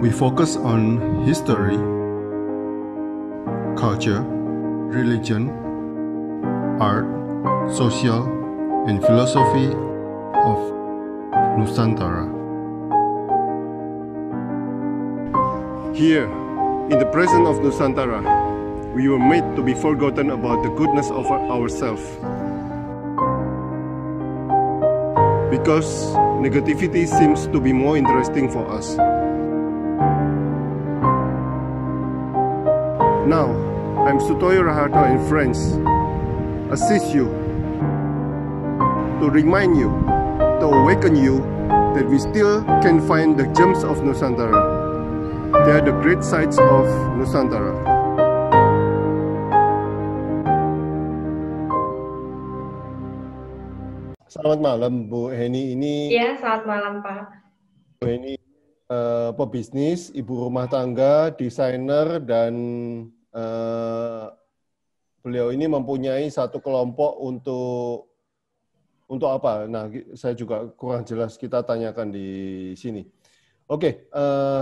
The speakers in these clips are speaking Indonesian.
We focus on history, culture, religion, art, social, and philosophy of Nusantara. Here, in the presence of Nusantara, we were made to be forgotten about the goodness of ourselves. Because negativity seems to be more interesting for us. Now, I'm Sutoyo Raharto and friends, assist you, to remind you, to awaken you that we still can find the gems of Nusantara. They are the great sights of Nusantara. Selamat malam Bu Heni. Ya, selamat malam Pak. Bu Heni pebisnis, ibu rumah tangga, desainer, dan beliau ini mempunyai satu kelompok untuk apa? Nah, saya juga kurang jelas, kita tanyakan di sini. Oke,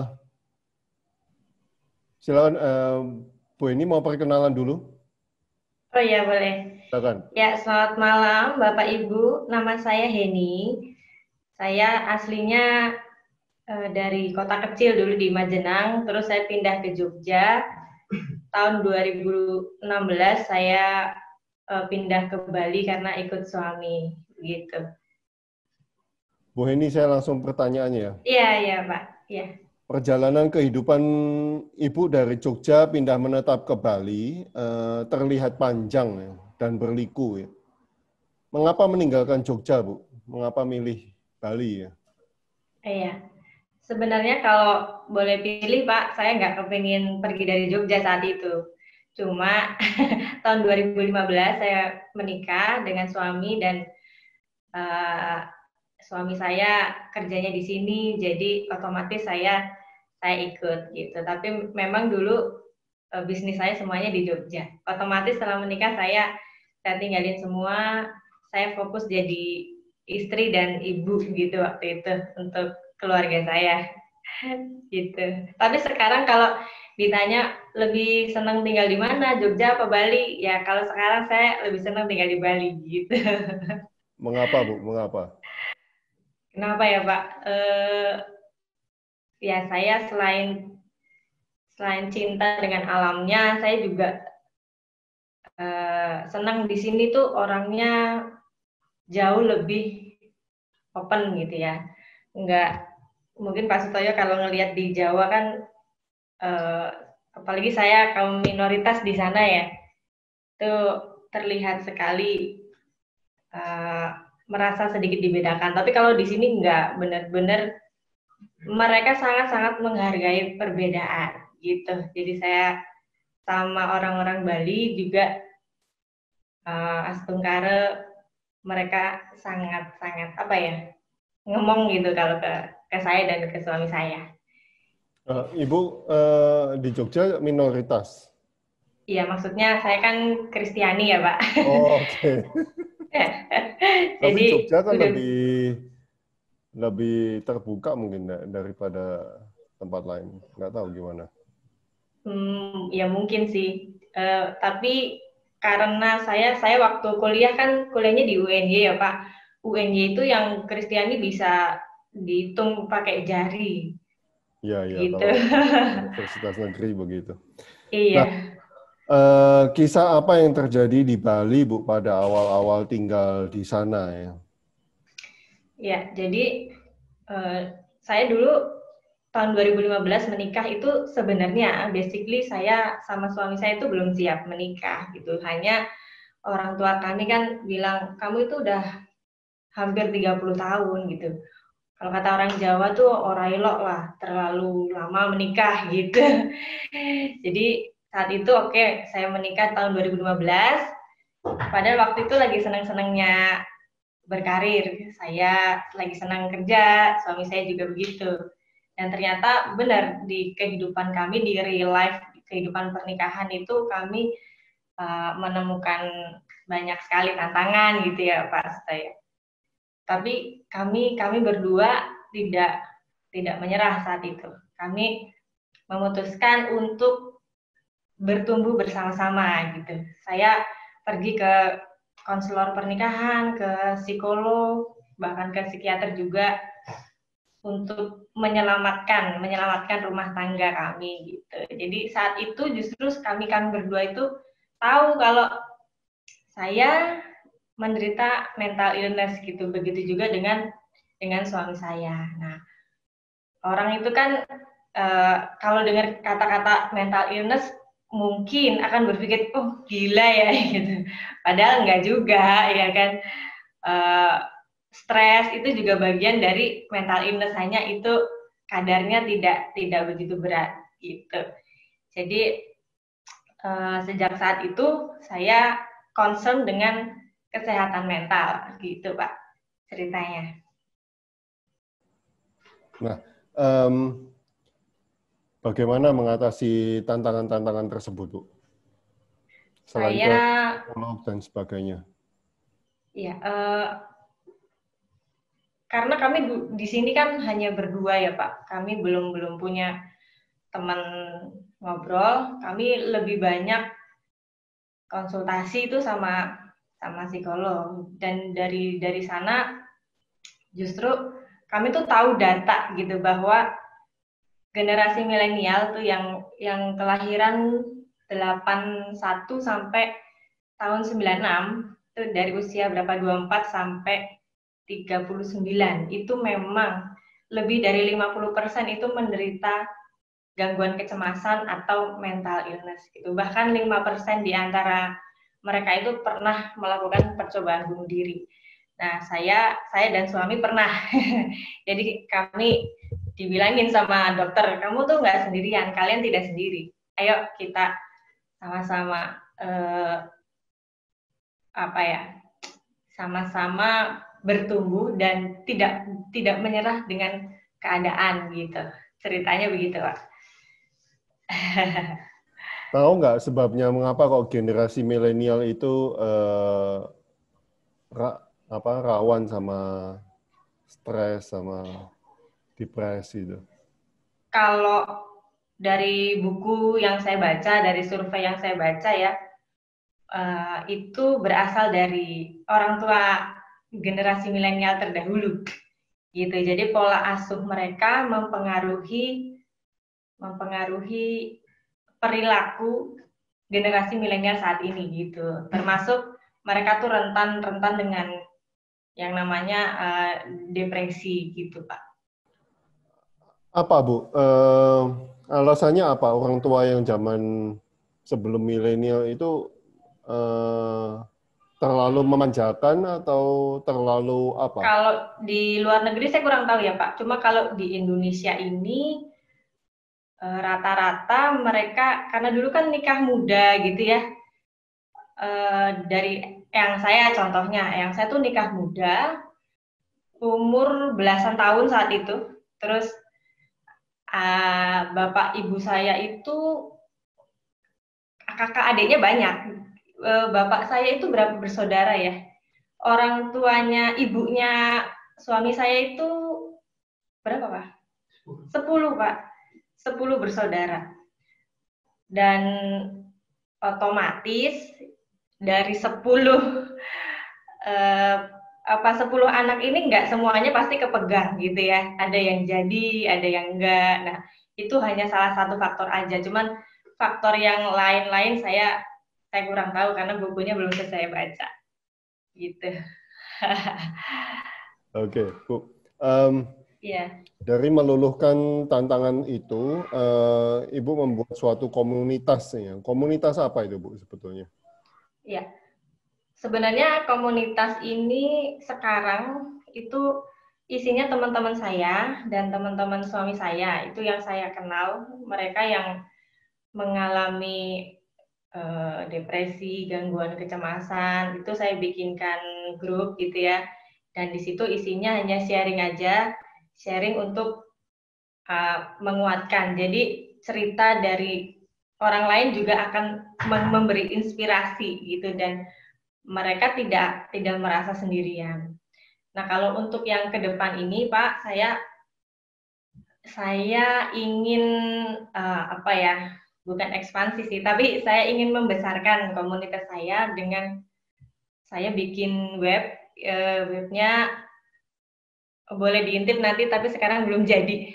silakan Bu Heni mau perkenalan dulu. Oh iya, boleh. Silakan. Ya, selamat malam Bapak Ibu. Nama saya Heni. Saya aslinya dari kota kecil dulu di Majenang, terus saya pindah ke Jogja. Tahun 2016 saya pindah ke Bali karena ikut suami, gitu. Bu Heni, saya langsung pertanyaannya. Iya Pak. Iya. Perjalanan kehidupan Ibu dari Jogja pindah menetap ke Bali terlihat panjang ya, dan berliku ya. Mengapa meninggalkan Jogja, Bu? Mengapa milih Bali ya? Iya. Sebenarnya kalau boleh pilih Pak, saya nggak kepingin pergi dari Jogja saat itu. Cuma tahun 2015 saya menikah dengan suami dan suami saya kerjanya di sini, jadi otomatis saya ikut gitu. Tapi memang dulu bisnis saya semuanya di Jogja. Otomatis setelah menikah saya tinggalin semua, saya fokus jadi istri dan ibu gitu waktu itu untuk keluarga saya gitu. Tapi sekarang kalau ditanya lebih senang tinggal di mana, Jogja apa Bali? Ya kalau sekarang saya lebih senang tinggal di Bali gitu. Mengapa, Bu? Mengapa? Kenapa ya Pak? Ya saya selain cinta dengan alamnya, saya juga senang di sini tuh orangnya jauh lebih open gitu ya. Enggak, mungkin Pak Sutoyo kalau ngelihat di Jawa kan, apalagi saya kaum minoritas di sana ya, itu terlihat sekali merasa sedikit dibedakan. Tapi kalau di sini enggak, benar-benar mereka sangat-sangat menghargai perbedaan gitu. Jadi saya sama orang-orang Bali juga Astungkare, mereka sangat-sangat apa ya, ngomong gitu kalau ke saya dan ke suami saya. Ibu di Jogja minoritas? Iya, maksudnya saya kan Kristiani ya Pak. Oh, oke. Tapi Jadi Jogja kan udah, lebih terbuka mungkin daripada tempat lain. Nggak tahu gimana. ya mungkin sih. Tapi karena saya waktu kuliah kan kuliahnya di UNY ya Pak. UNY itu yang Kristiani bisa dihitung pakai jari. Iya, Gitu. kalau universitas negeri begitu. Iya. Nah, kisah apa yang terjadi di Bali, Bu, pada awal-awal tinggal di sana ya? Ya, jadi saya dulu tahun 2015 menikah itu sebenarnya basically saya sama suami saya itu belum siap menikah gitu. Hanya orang tua kami kan bilang, kamu itu udah hampir 30 tahun gitu. Kalau kata orang Jawa tuh orailok lah, terlalu lama menikah gitu. Jadi saat itu oke, saya menikah tahun 2015. Padahal waktu itu lagi senang-senangnya berkarir. Saya lagi senang kerja, suami saya juga begitu. Dan ternyata benar di kehidupan kami, di real life, di kehidupan pernikahan itu kami menemukan banyak sekali tantangan gitu ya Pak saya. Tapi kami berdua tidak menyerah saat itu. kami memutuskan untuk bertumbuh bersama-sama gitu. Saya pergi ke konselor pernikahan, ke psikolog, bahkan ke psikiater juga untuk menyelamatkan rumah tangga kami gitu. Jadi saat itu justru kami berdua itu tahu kalau saya menderita mental illness gitu. Begitu juga dengan suami saya. Nah, orang itu kan kalau dengar kata-kata mental illness mungkin akan berpikir, oh gila ya gitu. Padahal enggak juga, ya kan. Stres itu juga bagian dari mental illness, hanya itu kadarnya tidak begitu berat gitu. Jadi sejak saat itu saya concern dengan kesehatan mental gitu, Pak, ceritanya. Nah, bagaimana mengatasi tantangan-tantangan tersebut, Bu? Selain ke psikolog dan sebagainya. Ya, karena kami di sini kan hanya berdua ya, Pak. Kami belum punya teman ngobrol. Kami lebih banyak konsultasi itu sama psikolog. Dan dari sana justru kami tuh tahu data gitu bahwa generasi milenial tuh yang kelahiran 81 sampai tahun 96 itu dari usia berapa 24 sampai 39 itu memang lebih dari 50% itu menderita gangguan kecemasan atau mental illness gitu. Bahkan 5% di antara mereka itu pernah melakukan percobaan bunuh diri. Nah, saya dan suami pernah. Jadi kami dibilangin sama dokter, kamu tuh nggak sendirian, kalian tidak sendiri. Ayo kita sama-sama sama-sama bertumbuh dan tidak menyerah dengan keadaan gitu. Ceritanya begitu, Pak. Tahu nggak sebabnya mengapa kok generasi milenial itu rawan sama stres sama depresi itu? Kalau dari buku yang saya baca, dari survei yang saya baca ya, itu berasal dari orang tua generasi milenial terdahulu, gitu. Jadi pola asuh mereka mempengaruhi perilaku generasi milenial saat ini, gitu. Termasuk mereka tuh rentan dengan yang namanya depresi, gitu, Pak. Apa, Bu? Alasannya apa? Orang tua yang zaman sebelum milenial itu terlalu memanjakan atau terlalu apa? Kalau di luar negeri saya kurang tahu ya, Pak. Cuma kalau di Indonesia ini rata-rata mereka, karena dulu kan nikah muda gitu ya. Dari yang saya contohnya, yang saya tuh nikah muda, umur belasan tahun saat itu. Terus bapak ibu saya itu kakak adiknya banyak. Bapak saya itu berapa bersaudara ya? Orang tuanya, ibunya suami saya itu berapa, Pak? 10, Pak. 10 bersaudara. Dan otomatis dari 10 anak ini nggak semuanya pasti kepegang gitu ya. Ada yang jadi, ada yang enggak. Nah, itu hanya salah satu faktor aja. Cuman faktor yang lain-lain saya kurang tahu karena bukunya belum selesai baca. Gitu. Oke, Bu. Iya. Dari meluluhkan tantangan itu, Ibu membuat suatu komunitas. Ya. Komunitas apa itu, Bu, sebetulnya? Iya. Sebenarnya komunitas ini sekarang itu isinya teman-teman saya dan teman-teman suami saya. Itu yang saya kenal, mereka yang mengalami depresi, gangguan kecemasan. Itu saya bikinkan grup gitu ya. Dan di situ isinya hanya sharing aja, sharing untuk menguatkan. Jadi cerita dari orang lain juga akan memberi inspirasi gitu, dan mereka tidak merasa sendirian. Nah, kalau untuk yang ke depan ini, Pak, saya Saya ingin apa ya? Bukan ekspansi sih, tapi saya ingin membesarkan komunitas saya dengan saya bikin webnya boleh diintip nanti, tapi sekarang belum jadi.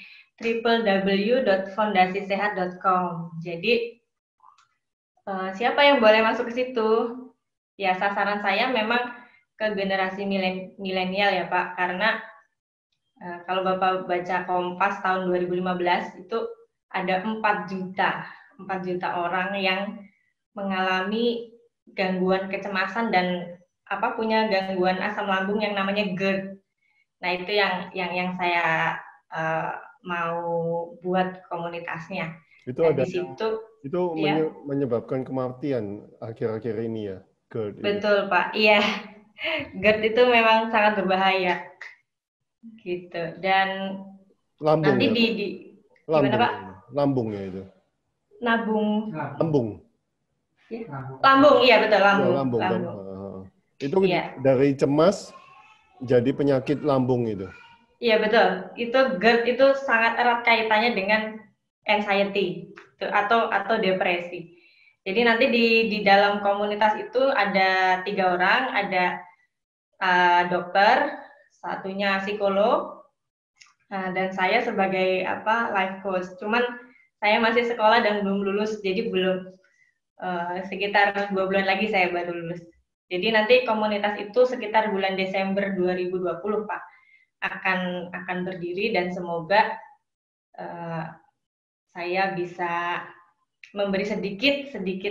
www.fondasisehat.com. Jadi siapa yang boleh masuk ke situ? Ya, sasaran saya memang ke generasi milenial ya Pak, karena kalau Bapak baca Kompas tahun 2015 itu ada 4 juta orang yang mengalami gangguan kecemasan dan punya gangguan asam lambung yang namanya GERD. Nah, itu yang saya mau buat komunitasnya. Itu Dan ada di situ itu ya, menyebabkan kematian akhir-akhir ini ya, GERD itu. betul Pak. Iya. GERD itu memang sangat berbahaya gitu. Dan Lambung nanti ya, Pak? gimana Lambung, Pak? lambung ya itu. Nabung. Lambung. Ya. Lambung, iya betul, Ya, lambung. lambung kan. Lambung. Itu Iya. dari cemas jadi penyakit lambung itu. Iya betul. Itu GERD itu sangat erat kaitannya dengan anxiety atau depresi. Jadi nanti di dalam komunitas itu ada 3 orang, ada dokter, satunya psikolog, dan saya sebagai life coach. Cuman saya masih sekolah dan belum lulus, jadi belum sekitar 2 bulan lagi saya baru lulus. Jadi nanti komunitas itu sekitar bulan Desember 2020 Pak akan berdiri, dan semoga saya bisa memberi sedikit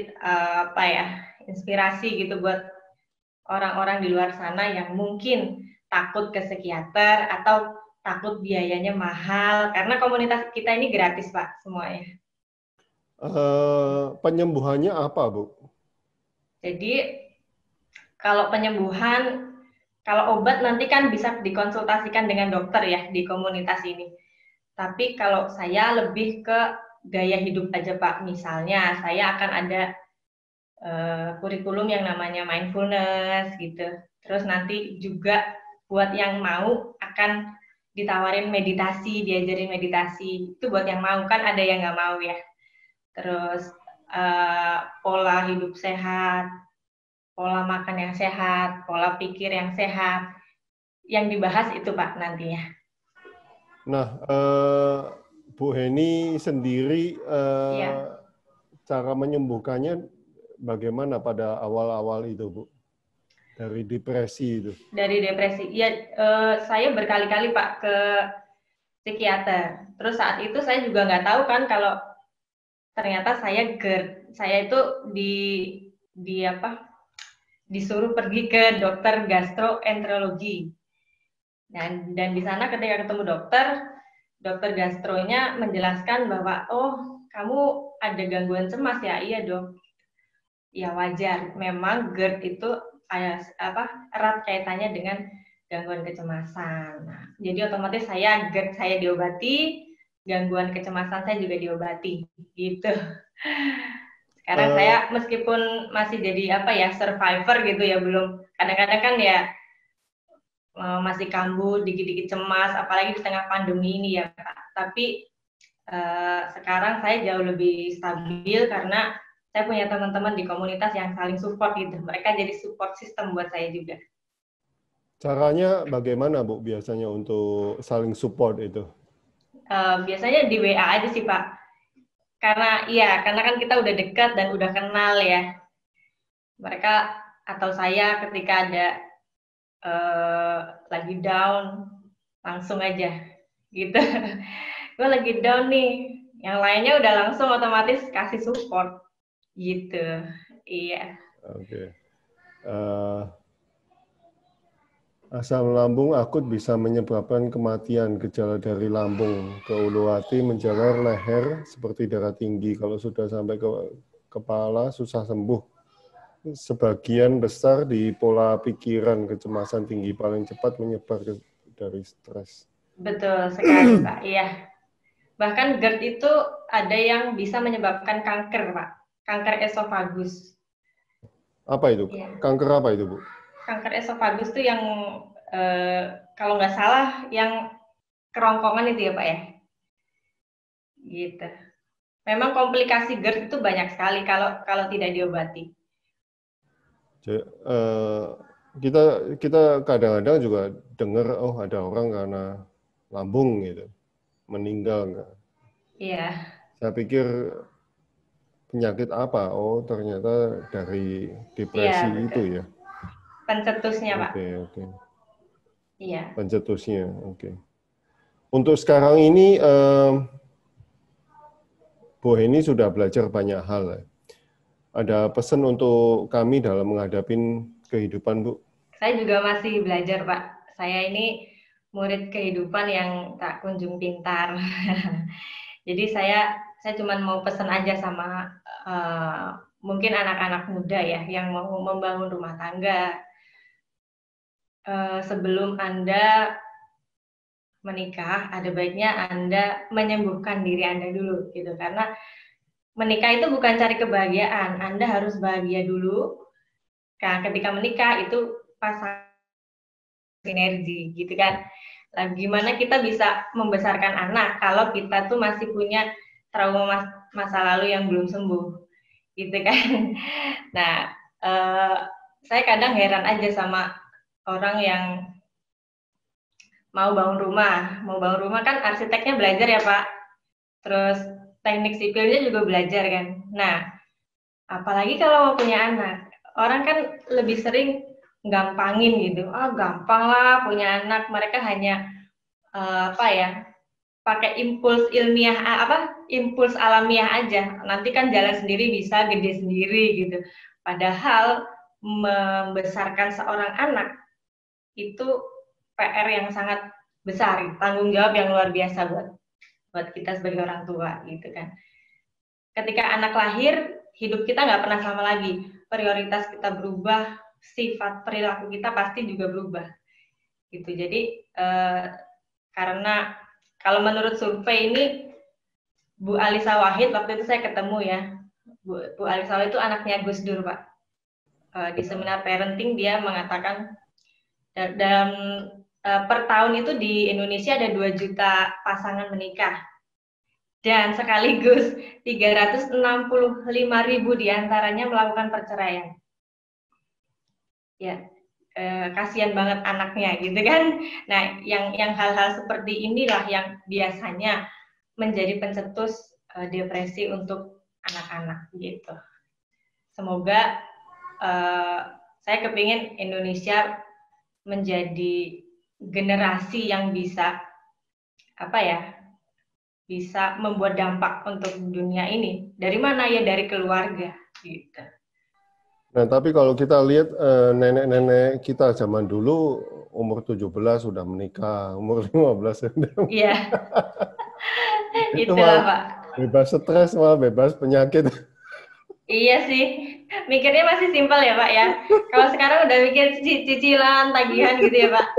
inspirasi gitu buat orang-orang di luar sana yang mungkin takut ke psikiater atau takut biayanya mahal, karena komunitas kita ini gratis Pak semuanya. Penyembuhannya apa, Bu? Jadi kalau penyembuhan, kalau obat nanti kan bisa dikonsultasikan dengan dokter ya di komunitas ini. Tapi kalau saya lebih ke gaya hidup aja Pak. Misalnya saya akan ada kurikulum yang namanya mindfulness gitu. Terus nanti juga buat yang mau akan ditawarin meditasi, diajarin meditasi. Itu buat yang mau, kan ada yang nggak mau ya. Terus pola hidup sehat, pola makan yang sehat, pola pikir yang sehat. Yang dibahas itu Pak nantinya. Nah, Bu Heni sendiri Iya. cara menyembuhkannya bagaimana pada awal-awal itu, Bu? Dari depresi itu. Dari depresi. Ya, saya berkali-kali Pak ke psikiater. Terus saat itu saya juga nggak tahu kan kalau ternyata saya GERD. Saya itu disuruh pergi ke dokter gastroenterologi. Dan di sana ketika ketemu dokter gastronya menjelaskan bahwa kamu ada gangguan cemas ya. Iya dok. Ya wajar. Memang GERD itu erat kaitannya dengan gangguan kecemasan. Nah, jadi otomatis GERD saya diobati, gangguan kecemasan saya juga diobati, gitu. Sekarang saya meskipun masih jadi survivor gitu ya, belum, kadang-kadang kan ya masih kambuh, dikit-dikit cemas, apalagi di tengah pandemi ini ya Pak. Tapi sekarang saya jauh lebih stabil karena saya punya teman-teman di komunitas yang saling support gitu. Mereka jadi support system buat saya juga. Caranya bagaimana, Bu, biasanya untuk saling support itu? Biasanya di WA aja sih, Pak. Karena kan kita udah dekat dan udah kenal ya. Mereka atau saya ketika ada lagi down, langsung aja gitu. Gue lagi down nih. Yang lainnya udah langsung otomatis kasih support. Gitu, iya. Oke. Asam lambung akut bisa menyebabkan kematian. Gejala dari lambung ke ulu hati, menjalar leher seperti darah tinggi. Kalau sudah sampai ke kepala, susah sembuh. Sebagian besar di pola pikiran, kecemasan tinggi paling cepat menyebar dari stres. Betul sekali, Pak. Iya. Bahkan GERD itu ada yang bisa menyebabkan kanker, Pak. Kanker esofagus. Apa itu? Ya. Kanker apa itu, Bu? Kanker esofagus itu yang kalau nggak salah yang kerongkongan itu ya, Pak ya. gitu. Memang komplikasi GERD itu banyak sekali kalau tidak diobati. Kita kadang-kadang juga dengar ada orang karena lambung gitu meninggal. Iya. Saya pikir penyakit apa? Oh, ternyata dari Iya, depresi betul. itu ya. Pencetusnya, Pak. Oke. Iya. Pencetusnya, oke. Untuk sekarang ini, Bu Heni sudah belajar banyak hal. Ada pesan untuk kami dalam menghadapi kehidupan, Bu? Saya juga masih belajar, Pak. Saya ini murid kehidupan yang tak kunjung pintar. Jadi saya cuma mau pesan aja sama mungkin anak-anak muda ya yang mau membangun rumah tangga. Sebelum Anda menikah, ada baiknya Anda menyembuhkan diri Anda dulu, gitu. Karena menikah itu bukan cari kebahagiaan, Anda harus bahagia dulu. Nah, ketika menikah itu pasangan sinergi, gitu kan. Nah, gimana kita bisa membesarkan anak kalau kita tuh masih punya trauma masa lalu yang belum sembuh, gitu kan. Nah, saya kadang heran aja sama orang yang mau bangun rumah kan arsiteknya belajar ya Pak, terus teknik sipilnya juga belajar kan. Nah, apalagi kalau mau punya anak, orang kan lebih sering gampangin gitu, gampang lah punya anak, mereka hanya pakai impuls ilmiah, impuls alamiah aja, nanti kan jalan sendiri bisa, gede sendiri gitu. Padahal membesarkan seorang anak itu PR yang sangat besar, tanggung jawab yang luar biasa buat kita sebagai orang tua gitu kan. Ketika anak lahir, hidup kita nggak pernah sama lagi, prioritas kita berubah, sifat perilaku kita pasti juga berubah gitu. Jadi karena kalau menurut survei ini, Bu Alisa Wahid waktu itu saya ketemu ya, Bu Alisa Wahid itu anaknya Gus Dur Pak. Di seminar parenting dia mengatakan dalam per tahun itu di Indonesia ada 2 juta pasangan menikah dan sekaligus 365.000 diantaranya melakukan perceraian. Ya, kasihan banget anaknya gitu kan. Nah, yang hal-hal seperti inilah yang biasanya menjadi pencetus depresi untuk anak-anak gitu. Semoga saya kepingin Indonesia menjadi generasi yang bisa bisa membuat dampak untuk dunia ini. Dari mana ya? Dari keluarga gitu. Nah, tapi kalau kita lihat nenek-nenek kita zaman dulu umur 17 sudah menikah, umur 15 sudah. Iya. Itu Itulah, Pak. Bebas stres, malah bebas penyakit. Iya sih, mikirnya masih simpel ya Pak ya. Kalau sekarang udah mikir cicilan, tagihan gitu ya Pak.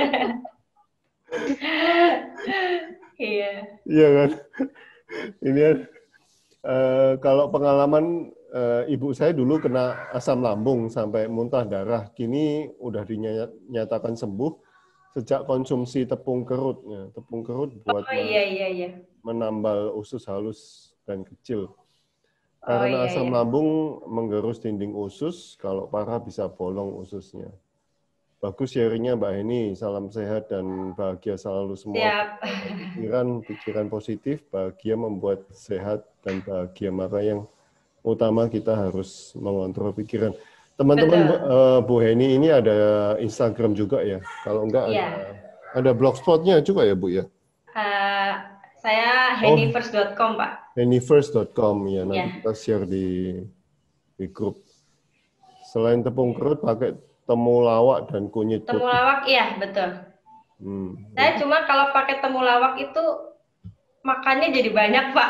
Iya. Iya kan. Ini kalau pengalaman ibu saya dulu kena asam lambung sampai muntah darah, kini udah dinyatakan sembuh sejak konsumsi tepung kerut. Ya, tepung kerut buat Iya. menambal usus halus dan kecil. Karena asam Iya. lambung menggerus dinding usus, kalau parah bisa bolong ususnya. Bagus sharingnya Mbak Heni, salam sehat dan bahagia selalu semua. Siap. Pikiran positif, bahagia membuat sehat dan bahagia. Maka yang utama kita harus mengontrol pikiran. Teman-teman, Bu Heni ini ada Instagram juga ya? Kalau enggak ada blogspotnya juga ya Bu ya? Saya henifirst.com Pak. henifirst.com ya, nanti kita share di grup. Selain tepung kerut pakai temulawak dan kunyit putih. Temulawak iya betul. Saya cuma kalau pakai temulawak itu makannya jadi banyak Pak.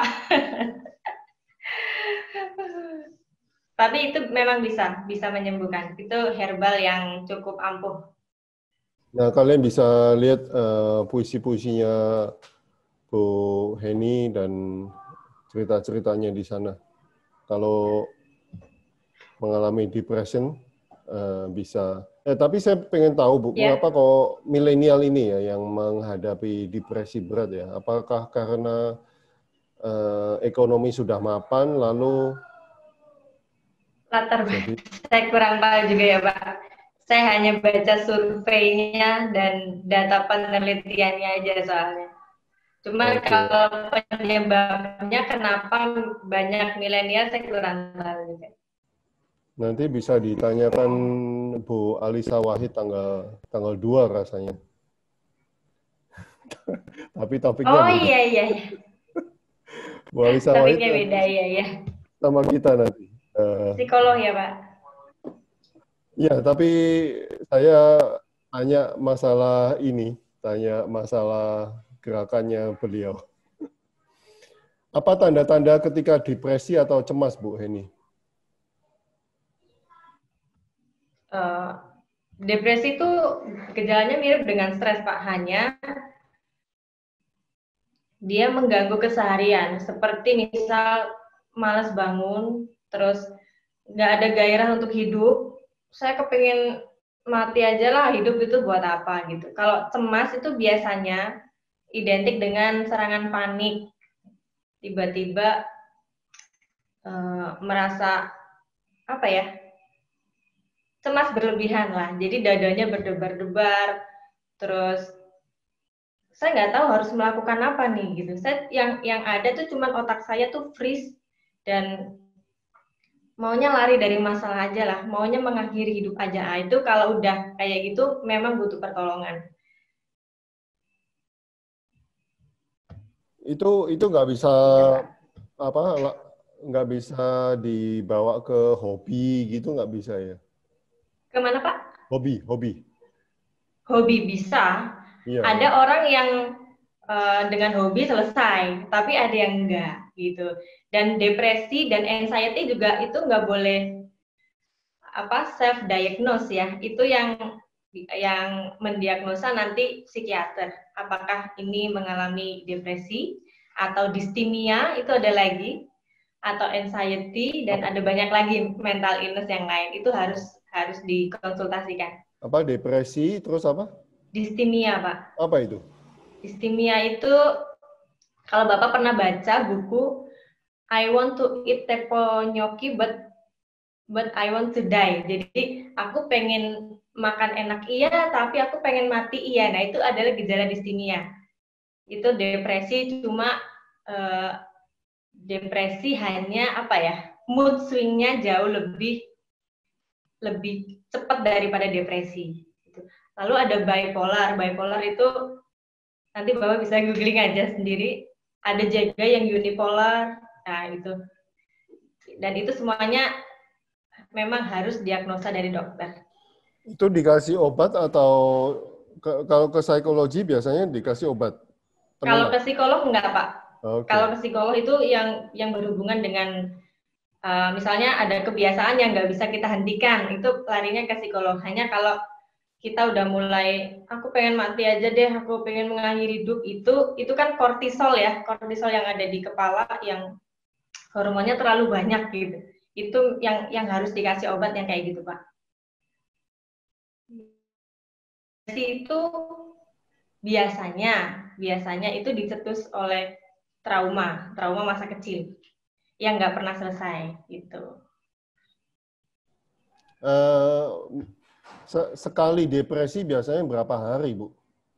Tapi itu memang bisa menyembuhkan. Itu herbal yang cukup ampuh. Nah, kalian bisa lihat puisi-puisinya Bu Heni dan cerita-ceritanya di sana. Kalau mengalami depression bisa. Tapi saya pengen tahu Bu, mengapa kok milenial ini ya yang menghadapi depresi berat ya? Apakah karena ekonomi sudah mapan, lalu Latar jadi saya kurang tahu juga ya Pak. Saya hanya baca surveinya dan data penelitiannya aja soalnya. Cuma oke. kalau penyebabnya kenapa banyak milenial saya kurang tahu juga. Nanti bisa ditanyakan Bu Alisa Wahid tanggal 2 rasanya. Tapi topiknya Oh beda. iya iya, iya. Bu Alisa Wahid Topiknya beda ya ya. sama kita nanti. Psikolog ya Pak. Ya, tapi saya tanya masalah gerakannya beliau. Apa tanda-tanda ketika depresi atau cemas, Bu Heni? Depresi itu gejalanya mirip dengan stres Pak, hanya dia mengganggu keseharian, seperti misal malas bangun, terus nggak ada gairah untuk hidup. Saya kepingin mati aja lah, hidup itu buat apa gitu. Kalau cemas itu biasanya identik dengan serangan panik, tiba-tiba merasa apa ya, cemas berlebihan lah. Jadi dadanya berdebar-debar, terus saya nggak tahu harus melakukan apa nih gitu. Saya yang ada tuh cuman otak saya tuh freeze dan maunya lari dari masalah aja lah, maunya mengakhiri hidup aja. Nah, itu kalau udah kayak gitu memang butuh pertolongan. Itu nggak bisa Gitu, apa nggak bisa dibawa ke hobi gitu, nggak bisa ya? kemana Pak? Hobi. Hobi bisa. Iya Ada kan? orang yang dengan hobi selesai, tapi ada yang enggak gitu. Dan depresi dan anxiety juga itu nggak boleh self diagnose ya. Itu yang mendiagnosa nanti psikiater. Apakah ini mengalami depresi atau distimia, itu ada lagi, atau anxiety, dan Apa, ada banyak lagi mental illness yang lain. Itu harus dikonsultasikan. depresi terus apa? Distimia Pak. Apa itu? Distimia itu kalau Bapak pernah baca buku I want to eat teppanyaki but I want to die. Jadi aku pengen makan enak iya, tapi aku pengen mati iya. Nah, itu adalah gejala distimia. Itu depresi, cuma depresi hanya mood swingnya jauh lebih cepat daripada depresi. Lalu ada bipolar. Bipolar itu nanti Bapak bisa googling aja sendiri. Ada juga yang unipolar. Nah, itu. Dan itu semuanya memang harus diagnosa dari dokter. Itu dikasih obat atau kalau ke psikologi biasanya dikasih obat Kalau penenang? ke psikolog enggak, Pak. Kalau Oke. ke psikolog itu yang berhubungan dengan misalnya ada kebiasaan yang nggak bisa kita hentikan, itu larinya ke psikolog. Hanya kalau kita udah mulai, aku pengen mati aja deh, aku pengen mengakhiri hidup, itu kan kortisol ya, kortisol yang ada di kepala yang hormonnya terlalu banyak gitu. Itu yang harus dikasih obat yang kayak gitu, Pak. Itu biasanya itu dicetus oleh trauma masa kecil yang nggak pernah selesai gitu. Sekali depresi biasanya berapa hari, Bu?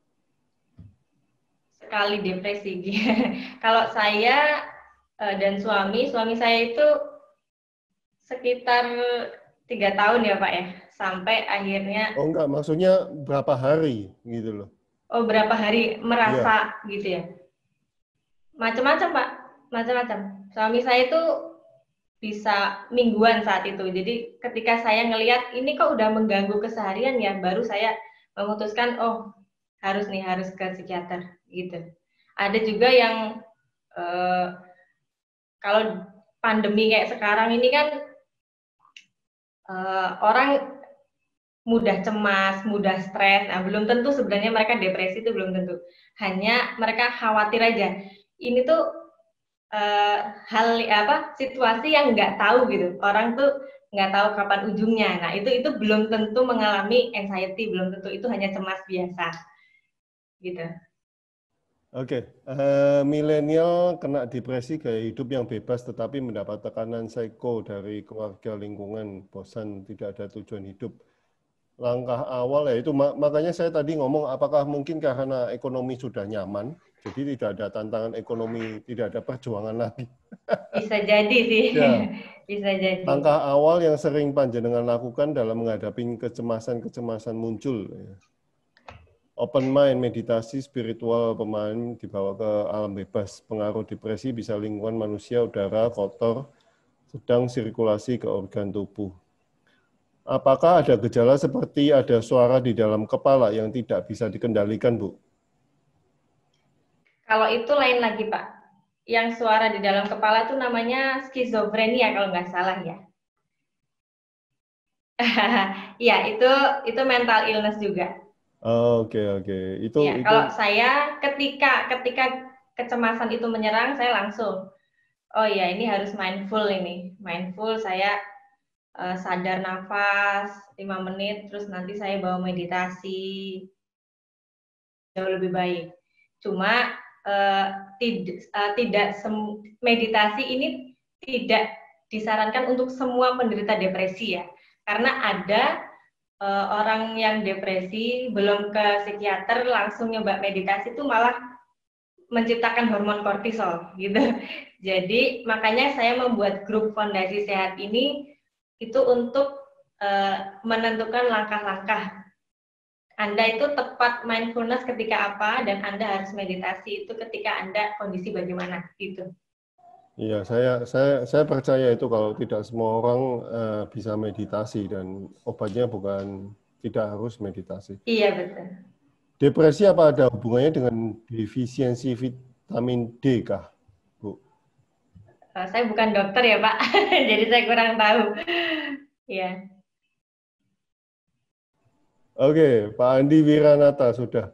Sekali depresi. Kalau saya dan suami saya itu sekitar 3 tahun ya Pak ya, sampai akhirnya Oh enggak, maksudnya berapa hari gitu loh. berapa hari Iya. merasa gitu ya. Macam-macam Pak, macam-macam. Suami saya itu bisa mingguan saat itu. Jadi ketika saya ngelihat ini kok udah mengganggu keseharian ya, baru saya memutuskan harus ke psikiater gitu. Ada juga yang kalau pandemi kayak sekarang ini kan orang mudah cemas, mudah stres. Nah, belum tentu sebenarnya mereka depresi, itu belum tentu. Hanya mereka khawatir aja. Ini tuh situasi yang nggak tahu gitu. Orang tuh nggak tahu kapan ujungnya. Nah, itu belum tentu mengalami anxiety, belum tentu, itu hanya cemas biasa. Gitu. Oke, milenial kena depresi gaya hidup yang bebas tetapi mendapat tekanan psiko dari keluarga, lingkungan, bosan, tidak ada tujuan hidup. Langkah awal ya itu makanya saya tadi ngomong apakah mungkin karena ekonomi sudah nyaman, jadi tidak ada tantangan ekonomi, tidak ada perjuangan lagi. Bisa jadi sih, Ya, bisa jadi. langkah awal yang sering panjenengan lakukan dalam menghadapi kecemasan-kecemasan muncul. Ya. Open mind, meditasi, spiritual, pemain dibawa ke alam bebas. Pengaruh depresi bisa lingkungan manusia, udara, kotor, sedang sirkulasi ke organ tubuh. Apakah ada gejala seperti ada suara di dalam kepala yang tidak bisa dikendalikan, Bu? Kalau itu lain lagi, Pak. Yang suara di dalam kepala itu namanya skizofrenia kalau nggak salah ya. Ya, itu mental illness juga. Oke. Ya, kalau saya ketika kecemasan itu menyerang, saya langsung, oh ya ini harus mindful ini. Mindful, saya sadar nafas 5 menit, terus nanti saya bawa meditasi, jauh lebih baik. Cuma meditasi ini tidak disarankan untuk semua penderita depresi ya, karena ada orang yang depresi belum ke psikiater langsung nyoba meditasi itu malah menciptakan hormon kortisol gitu. Jadi makanya saya membuat grup Fondasi Sehat ini itu untuk menentukan langkah-langkah Anda itu tepat mindfulness ketika apa, dan Anda harus meditasi itu ketika Anda kondisi bagaimana gitu. Iya, saya percaya itu kalau tidak semua orang bisa meditasi dan obatnya bukan tidak harus meditasi. Iya betul. Depresi apa ada hubungannya dengan defisiensi vitamin D kah, Bu? Saya bukan dokter ya Pak, jadi saya kurang tahu. Ya. Oke, Pak Andi Wiranata sudah.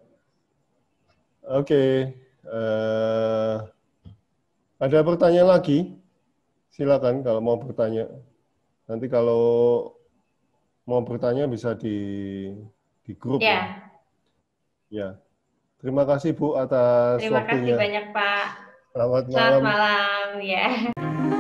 Oke, ada pertanyaan lagi? Silakan kalau mau bertanya. Nanti kalau mau bertanya bisa di grup ya. Ya. Terima kasih Bu atas Terima kasih waktunya. banyak Pak. Selamat Selamat malam. malam ya.